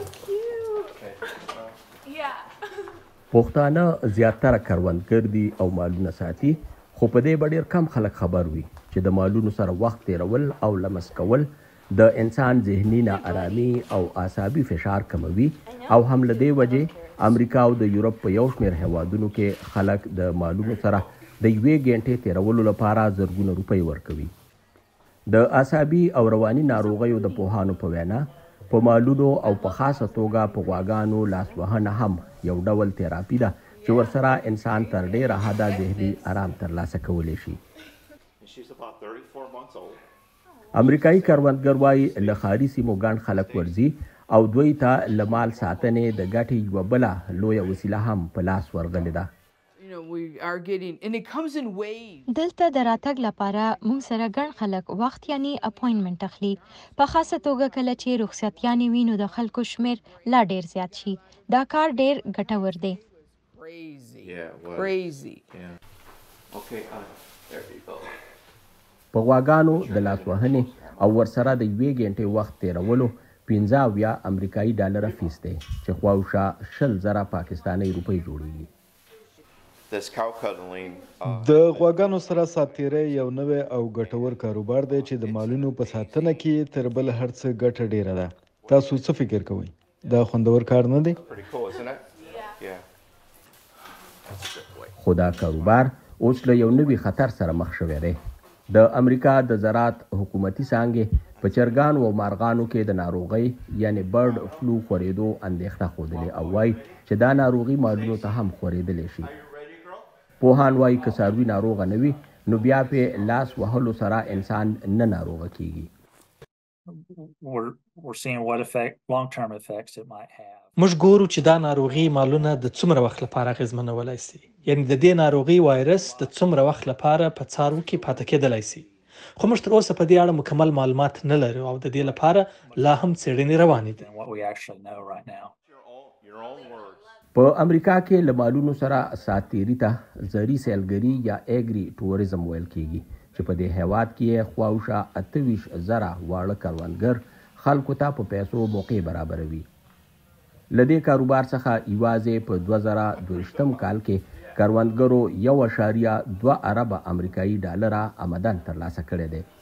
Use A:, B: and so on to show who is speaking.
A: پښتانه زیاتره کروندګر دي او مالونه ساتي، خو په دې به ډېر کم خلک خبر وي چې د مالونو سره وخت تېرول او لمس کول د انسان ذهني ناارامي او اعصابي فشار کموي او هم له دې وجې امریکا او د یورپ په یو شمېر هیوادونو کې خلک د مالونو سره د یوې ګنټې تېرولو لپاره زرګونه روپۍ ورکوي. د اعصابي او رواني ناروغیو د پوهانو په وینا په مالونو او په خاصه توګه په غواګانو لاسوهنه هم یو ډول تراپي ده چې ورسره انسان تر ډېره حده ذهني ارام ترلاسه کولی شي. امریکایي کروندګر وایي له ښاري سیمو ګڼ خلک ورځي او دوی ته له مال ساتنې د ګټې یوه بله لویه وسیله هم په لاس ورغلې ده.
B: دلته د راتګ لپاره موږ سره ګڼ خلک وخت یعنی اپوینټمنټ اخلي، په خاصه توګه کله چې رخصتیانې وي نو د خلکو شمیر لا ډیر زیات شي. دا کار ډیر ګټور دی.
A: په غواګانو د لاسوهنې او ورسره د یوې ګنټې وخت تېرولو 15 امریکایي ډالره فیس دی چې خواوشا 20,000 پاکستاني روپۍ جوړیږي.
C: د غواګانو سره ساتیری یو نوی او ګټور کاروبار دی چې د مالونو په ساتنه کې تر بل هر څه ګټه ډیره ده. تاسو څه فکر کوئ؟ دا خوندور کار نه دی؟
A: خو دا کاروبار اوس له یو نوي خطر سره مخ شوی دی. د امریکا د زراعت حکومتي څانګې په چرګانو او مارغانو کې د ناروغۍ یعنی برډ فلو خورېدو اندېښنه ښودلې او وایي چې دا ناروغي مالونو ته هم خورېدلی شي. پوهان وایي که څاروي ناروغه نه وي نو بیا پې لاس وهلو سره انسان نه ناروغه کیږي.
D: موږ ګورو چې دا ناروغي مالونه د څومره وخت لپاره اغېزمنولی شي، یعنی د دې ناروغي وایرس د څومره وخت لپاره په څارو کې پاتې کېدلی شي. خو موږ تر اوسه په دې اړه مکمل معلومات نه لرو او د دې لپاره لا هم څېړنې روانې دي.
A: په امریکا کې له مالونو سره ساتیري ته زري سیلګري یا ایګري ټوریزم ویل کیږي چې په دې هیواد کې خواوشا 28,000 واړه کروندګر خلکو ته په پیسو موقع برابروي. له دې کاروبار څخه یوازې په 2022 کال کې کروندګرو 1.2 ارب امریکایي ډالره آمدن ترلاسه کړی دی.